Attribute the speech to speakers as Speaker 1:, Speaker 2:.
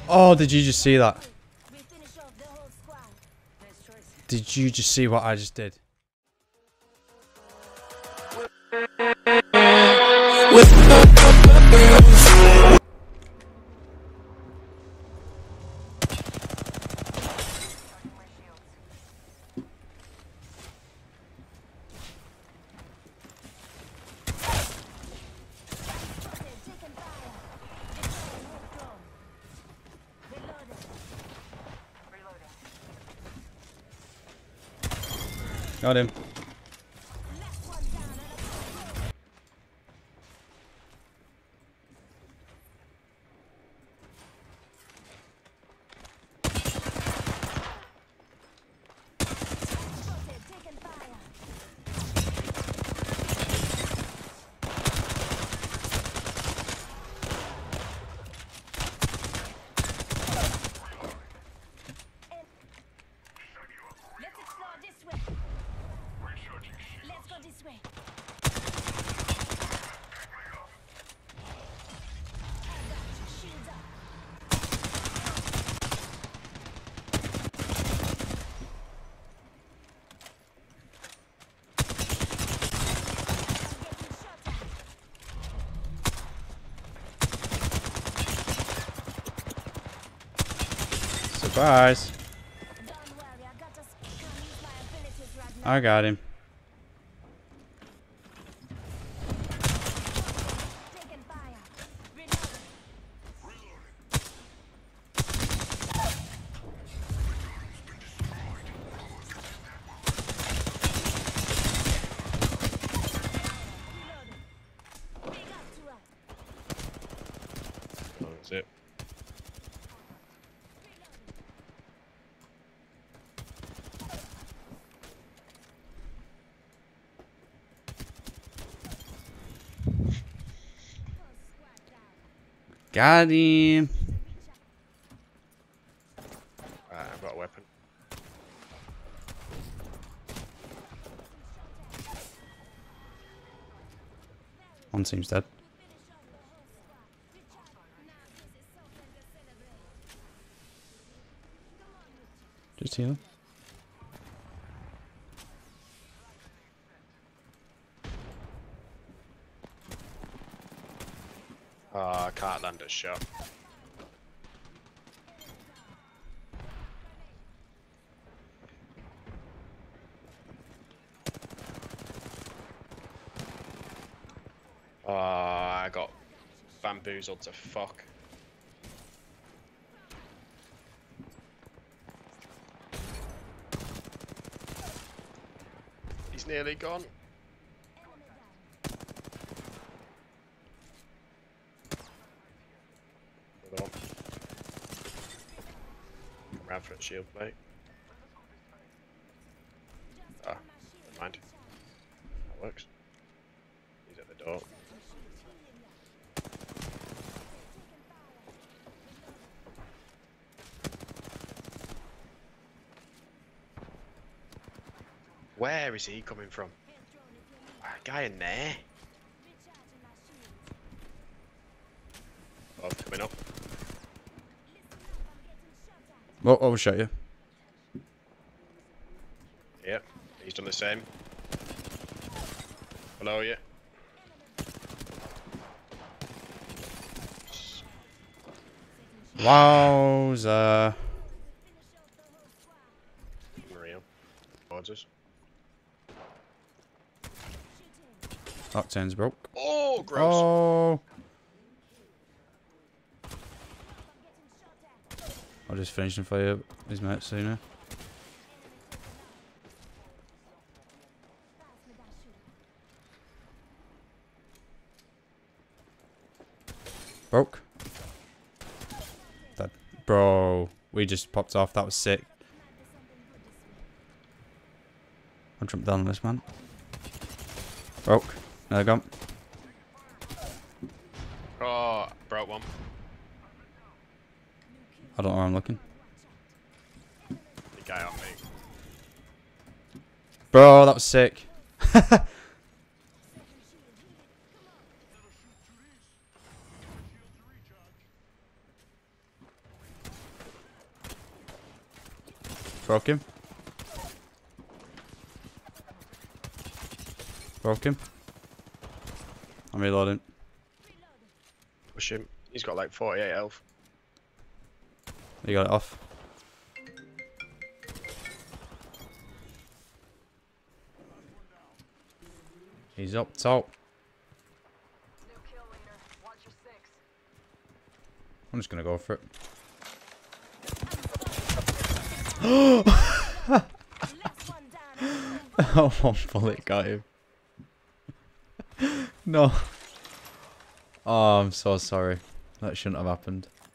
Speaker 1: Oh, did you just see that? Did you just see what I just did? Got him. Surprise. I got him.
Speaker 2: That's it.
Speaker 1: Got him.
Speaker 2: I've got a weapon.
Speaker 1: One seems dead. Just heal.
Speaker 2: I can't land a shot. I got bamboozled to fuck. He's nearly gone. Hold on. Come round for a shield, mate. Ah, never mind. That works. He's at the door. Where is he coming from? A guy in there. Oh, coming up.
Speaker 1: Oh, I'll shot you.
Speaker 2: Yep, he's done the same. Below you.
Speaker 1: Wowza.
Speaker 2: Real. Towards us.
Speaker 1: Octane's broke.
Speaker 2: Oh, gross.
Speaker 1: Oh. I'll just finish him for you, his mate sooner. Broke. That, bro, we just popped off. That was sick. I'll jump down on this man. Broke. There gone.
Speaker 2: Oh, broke one.
Speaker 1: I don't know where I'm looking.
Speaker 2: The guy on me.
Speaker 1: Bro, that was sick. Broke him. Broke him. I'm reloading.
Speaker 2: Push him. He's got like 48 health.
Speaker 1: You got it off. He's up top. I'm just gonna go for it. Oh, one bullet got him. No. Oh, I'm so sorry. That shouldn't have happened.